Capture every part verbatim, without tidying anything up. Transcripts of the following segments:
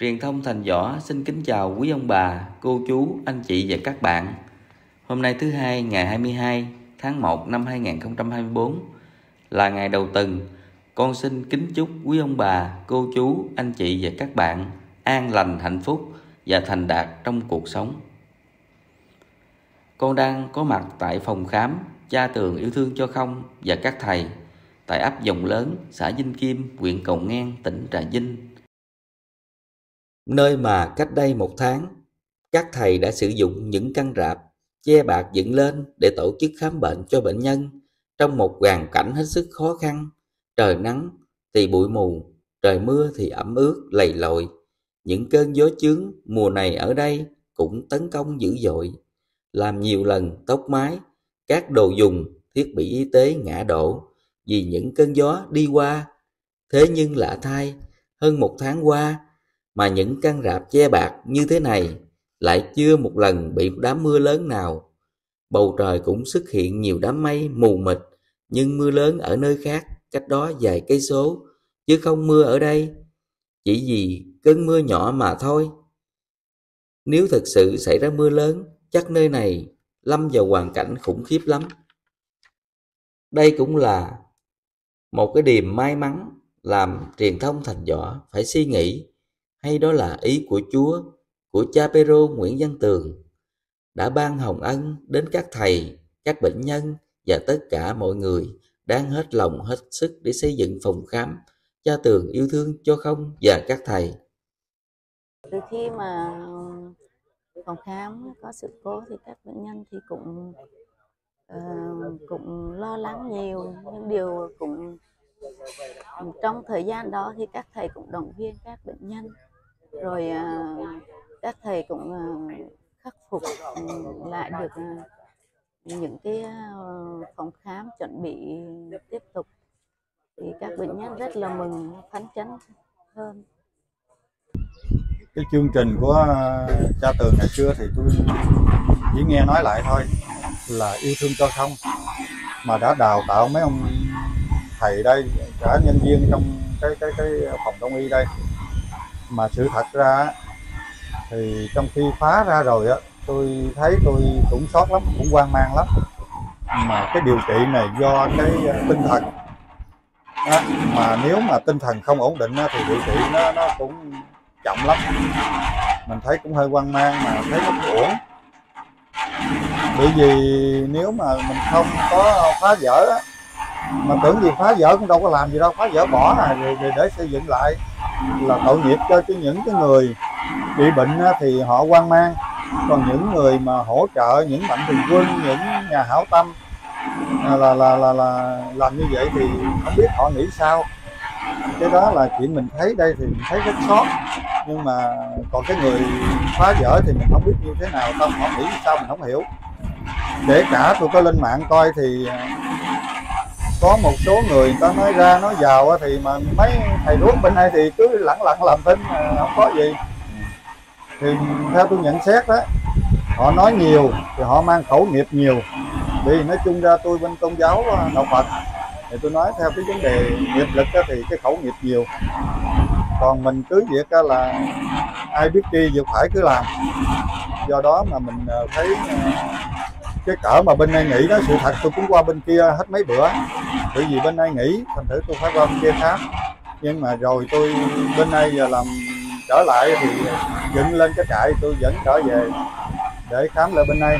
Truyền thông Thành Võ xin kính chào quý ông bà, cô chú, anh chị và các bạn. Hôm nay thứ hai ngày hai mươi hai tháng một năm hai nghìn không trăm hai mươi tư là ngày đầu tuần. Con xin kính chúc quý ông bà, cô chú, anh chị và các bạn an lành, hạnh phúc và thành đạt trong cuộc sống. Con đang có mặt tại phòng khám Cha Tường Yêu Thương Cho Không và các thầy tại ấp Dòng Lớn, xã Vinh Kim, huyện Cầu Ngang, tỉnh Trà Vinh. Nơi mà cách đây một tháng, các thầy đã sử dụng những căn rạp che bạt dựng lên để tổ chức khám bệnh cho bệnh nhân trong một hoàn cảnh hết sức khó khăn. Trời nắng thì bụi mù, trời mưa thì ẩm ướt lầy lội. Những cơn gió chướng mùa này ở đây cũng tấn công dữ dội, làm nhiều lần tốc mái, các đồ dùng, thiết bị y tế ngã đổ vì những cơn gió đi qua. Thế nhưng lạ thay, hơn một tháng qua mà những căn rạp che bạt như thế này lại chưa một lần bị đám mưa lớn nào. Bầu trời cũng xuất hiện nhiều đám mây mù mịt, nhưng mưa lớn ở nơi khác cách đó vài cây số, chứ không mưa ở đây. Chỉ vì cơn mưa nhỏ mà thôi. Nếu thực sự xảy ra mưa lớn, chắc nơi này lâm vào hoàn cảnh khủng khiếp lắm. Đây cũng là một cái điềm may mắn làm truyền thông Thành Võ phải suy nghĩ, hay đó là ý của Chúa, của cha Pê-rô Nguyễn Văn Tường đã ban hồng ân đến các thầy, các bệnh nhân và tất cả mọi người đang hết lòng hết sức để xây dựng phòng khám Cha Tường Yêu Thương Cho Không và các thầy. Từ khi mà phòng khám có sự cố thì các bệnh nhân thì cũng uh, cũng lo lắng nhiều, nhưng điều cũng trong thời gian đó thì các thầy cũng động viên các bệnh nhân, rồi uh, các thầy cũng uh, khắc phục uh, lại được uh, những cái uh, phòng khám chuẩn bị tiếp tục, thì các bệnh nhân rất là mừng, phấn chấn hơn. Cái chương trình của Cha Tường ngày xưa thì tôi chỉ nghe nói lại thôi, là yêu thương cho không, mà đã đào tạo mấy ông thầy đây, cả nhân viên trong cái cái cái phòng đông y đây. Mà sự thật ra thì trong khi phá ra rồi á, tôi thấy tôi cũng sót lắm, cũng hoang mang lắm. Mà cái điều trị này do cái tinh thần đó, mà nếu mà tinh thần không ổn định thì điều trị nó nó cũng chậm lắm. Mình thấy cũng hơi hoang mang, mà thấy nó ổn. Bởi vì nếu mà mình không có phá vỡ á, mà tưởng gì phá vỡ cũng đâu có làm gì đâu, phá vỡ bỏ à, rồi, rồi để xây dựng lại là tội nghiệp cho những cái người bị bệnh thì họ hoang mang. Còn những người mà hỗ trợ, những mạnh thường quân, những nhà hảo tâm là là là là, là làm như vậy thì không biết họ nghĩ sao. Cái đó là chuyện mình thấy đây thì mình thấy rất sót. Nhưng mà còn cái người phá vỡ thì mình không biết như thế nào, tâm họ nghĩ sao mình không hiểu. Kể cả tôi có lên mạng coi thì có một số người ta nói ra nói vào thì mà mấy thầy thuốc bên đây thì cứ lẳng lặng làm thinh, không có gì. Thì theo tôi nhận xét đó, họ nói nhiều thì họ mang khẩu nghiệp nhiều. Vì nói chung ra tôi bên tôn giáo đạo Phật thì tôi nói theo cái vấn đề nghiệp lực thì cái khẩu nghiệp nhiều. Còn mình cứ việc là ai biết đi việc phải cứ làm. Do đó mà mình thấy cái cỡ mà bên này nghỉ đó, sự thật tôi cũng qua bên kia hết mấy bữa. Bởi vì bên này nghỉ, thành thử tôi phải qua bên kia khám. Nhưng mà rồi tôi bên này giờ làm trở lại thì dựng lên cái trại, tôi vẫn trở về để khám lại bên này.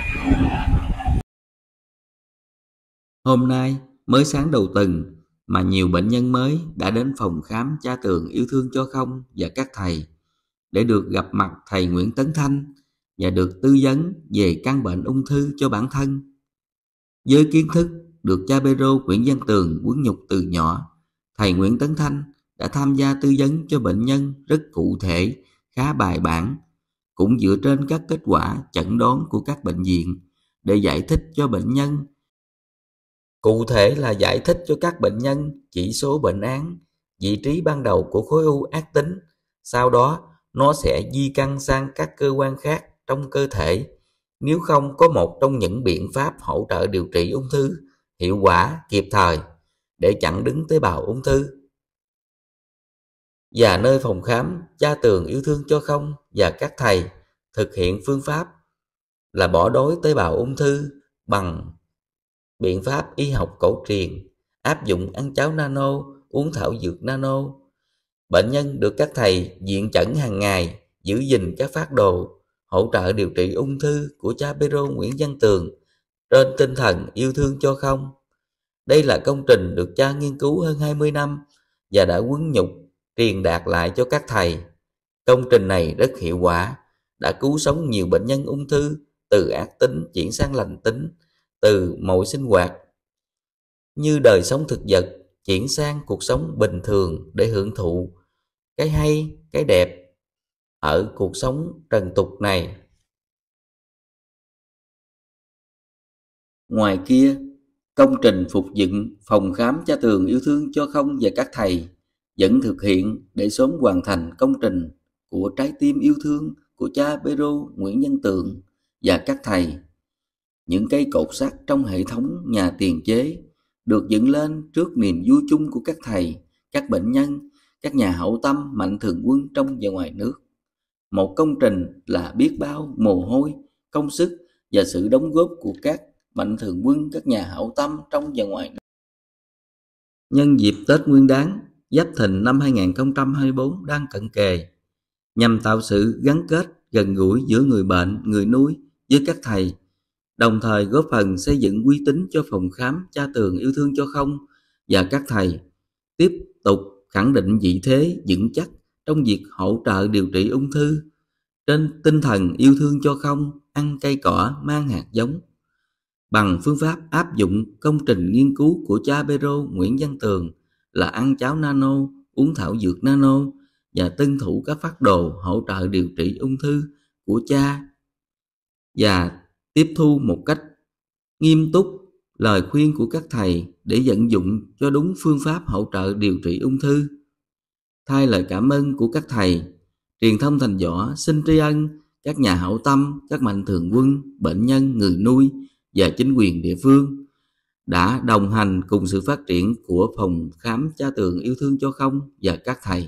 Hôm nay mới sáng đầu tuần mà nhiều bệnh nhân mới đã đến phòng khám Cha Tường Yêu Thương Cho Không và các thầy để được gặp mặt thầy Nguyễn Tấn Thanh và được tư vấn về căn bệnh ung thư cho bản thân. Với kiến thức được cha Pê-rô Nguyễn Văn Tường huấn nhục từ nhỏ, thầy Nguyễn Tấn Thanh đã tham gia tư vấn cho bệnh nhân rất cụ thể, khá bài bản, cũng dựa trên các kết quả chẩn đoán của các bệnh viện để giải thích cho bệnh nhân. Cụ thể là giải thích cho các bệnh nhân chỉ số bệnh án, vị trí ban đầu của khối u ác tính, sau đó nó sẽ di căn sang các cơ quan khác trong cơ thể nếu không có một trong những biện pháp hỗ trợ điều trị ung thư hiệu quả kịp thời để chặn đứng tế bào ung thư. và nơi phòng khám Cha Tường Yêu Thương Cho Không và các thầy thực hiện phương pháp là bỏ đói tế bào ung thư bằng biện pháp y học cổ truyền, áp dụng ăn cháo nano, uống thảo dược nano. Bệnh nhân được các thầy viện chẩn hàng ngày, giữ gìn các phác đồ, hỗ trợ điều trị ung thư của cha Pero Nguyễn Văn Tường trên tinh thần yêu thương cho không. Đây là công trình được cha nghiên cứu hơn hai mươi năm và đã huấn nhục truyền đạt lại cho các thầy. Công trình này rất hiệu quả, đã cứu sống nhiều bệnh nhân ung thư từ ác tính chuyển sang lành tính, từ mọi sinh hoạt như đời sống thực vật chuyển sang cuộc sống bình thường để hưởng thụ cái hay, cái đẹp ở cuộc sống trần tục này. Ngoài kia, công trình phục dựng phòng khám Cha Tường Yêu Thương Cho Không và các thầy vẫn thực hiện để sớm hoàn thành công trình của trái tim yêu thương của cha Pero Nguyễn Văn Tường và các thầy. Những cây cột sắt trong hệ thống nhà tiền chế được dựng lên trước niềm vui chung của các thầy, các bệnh nhân, các nhà hảo tâm mạnh thường quân trong và ngoài nước. Một công trình là biết bao mồ hôi, công sức và sự đóng góp của các mạnh thường quân, các nhà hảo tâm trong và ngoài nước. Nhân dịp Tết Nguyên Đán Giáp Thìn năm hai nghìn không trăm hai mươi tư đang cận kề, nhằm tạo sự gắn kết gần gũi giữa người bệnh, người nuôi với các thầy, đồng thời góp phần xây dựng uy tín cho phòng khám Cha Tường Yêu Thương Cho Không và các thầy, tiếp tục khẳng định vị thế vững chắc trong việc hỗ trợ điều trị ung thư trên tinh thần yêu thương cho không, ăn cây cỏ mang hạt giống, bằng phương pháp áp dụng công trình nghiên cứu của cha Pero Nguyễn Văn Tường là ăn cháo nano, uống thảo dược nano và tuân thủ các phác đồ hỗ trợ điều trị ung thư của cha, và tiếp thu một cách nghiêm túc lời khuyên của các thầy để vận dụng cho đúng phương pháp hỗ trợ điều trị ung thư. Thay lời cảm ơn của các thầy, Truyền thông Thành Võ xin tri ân các nhà hảo tâm, các mạnh thường quân, bệnh nhân, người nuôi và chính quyền địa phương đã đồng hành cùng sự phát triển của phòng khám Cha Tường Yêu Thương Cho Không và các thầy.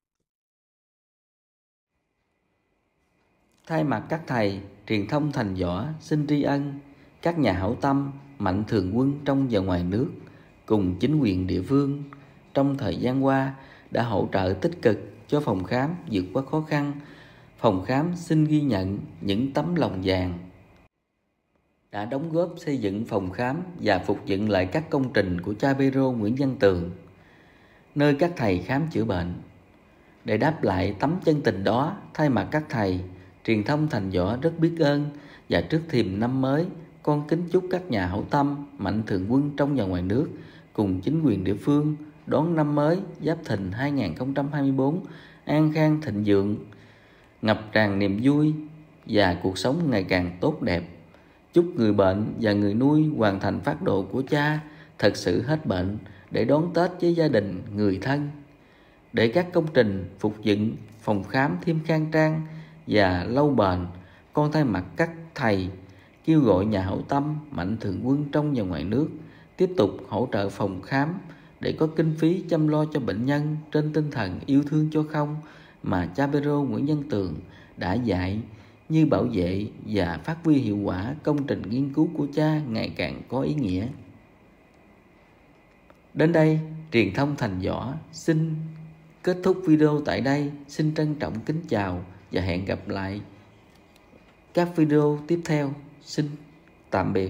Thay mặt các thầy, Truyền thông Thành Võ xin tri ân các nhà hảo tâm, mạnh thường quân trong và ngoài nước cùng chính quyền địa phương trong thời gian qua đã hỗ trợ tích cực cho phòng khám vượt qua khó khăn. Phòng khám xin ghi nhận những tấm lòng vàng đã đóng góp xây dựng phòng khám và phục dựng lại các công trình của cha Pero Nguyễn Văn Tường, nơi các thầy khám chữa bệnh. Để đáp lại tấm chân tình đó, thay mặt các thầy, Truyền thông Thành Võ rất biết ơn, và trước thềm năm mới, con kính chúc các nhà hảo tâm, mạnh thường quân trong và ngoài nước cùng chính quyền địa phương đón năm mới Giáp Thìn hai nghìn không trăm hai mươi tư an khang thịnh vượng, ngập tràn niềm vui và cuộc sống ngày càng tốt đẹp. Chúc người bệnh và người nuôi hoàn thành phác đồ của cha thật sự hết bệnh để đón Tết với gia đình, người thân. Để các công trình phục dựng phòng khám thêm khang trang và lâu bền, con thay mặt các thầy kêu gọi nhà hảo tâm, mạnh thường quân trong và ngoài nước tiếp tục hỗ trợ phòng khám để có kinh phí chăm lo cho bệnh nhân trên tinh thần yêu thương cho không mà cha Pero Nguyễn Văn Tường đã dạy, như bảo vệ và phát huy hiệu quả công trình nghiên cứu của cha ngày càng có ý nghĩa. Đến đây, Truyền thông Thành Võ xin kết thúc video tại đây. Xin trân trọng kính chào và hẹn gặp lại các video tiếp theo. Xin tạm biệt.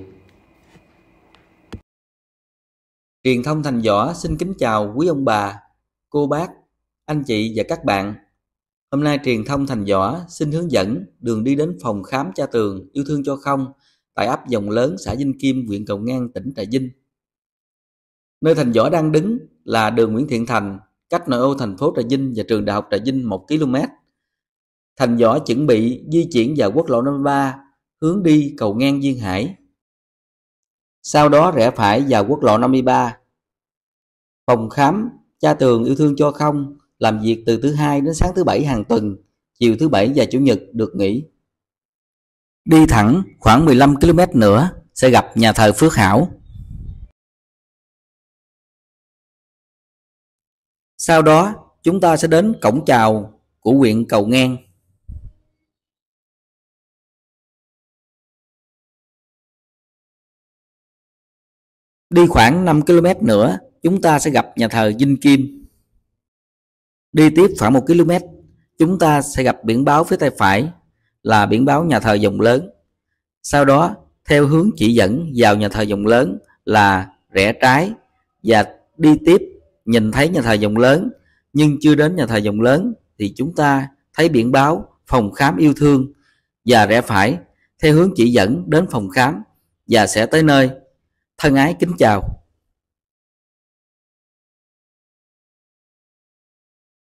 Truyền thông Thành Võ xin kính chào quý ông bà, cô bác, anh chị và các bạn. Hôm nay Truyền thông Thành Võ xin hướng dẫn đường đi đến phòng khám Cha Tường Yêu Thương Cho Không tại ấp Dòng Lớn, xã Vinh Kim, huyện Cầu Ngang, tỉnh Trà Vinh. Nơi Thành Võ đang đứng là đường Nguyễn Thiện Thành, cách nội ô thành phố Trà Vinh và trường đại học Trà Vinh một ki lô mét. Thành Võ chuẩn bị di chuyển vào quốc lộ năm mươi ba hướng đi cầu ngang Duyên Hải. Sau đó rẽ phải vào quốc lộ năm mươi ba. Phòng khám Cha Tường Yêu Thương Cho Không làm việc từ thứ hai đến sáng thứ bảy hàng tuần, chiều thứ bảy và chủ nhật được nghỉ. Đi thẳng khoảng mười lăm ki lô mét nữa sẽ gặp nhà thờ Phước Hảo. Sau đó chúng ta sẽ đến cổng chào của huyện Cầu Ngang. Đi khoảng năm ki lô mét nữa, chúng ta sẽ gặp nhà thờ Vinh Kim. Đi tiếp khoảng một ki lô mét, chúng ta sẽ gặp biển báo phía tay phải là biển báo nhà thờ Dòng Lớn. Sau đó, theo hướng chỉ dẫn vào nhà thờ Dòng Lớn là rẽ trái, và đi tiếp nhìn thấy nhà thờ Dòng Lớn nhưng chưa đến nhà thờ Dòng Lớn thì chúng ta thấy biển báo phòng khám yêu thương và rẽ phải theo hướng chỉ dẫn đến phòng khám và sẽ tới nơi. Thân ái kính chào.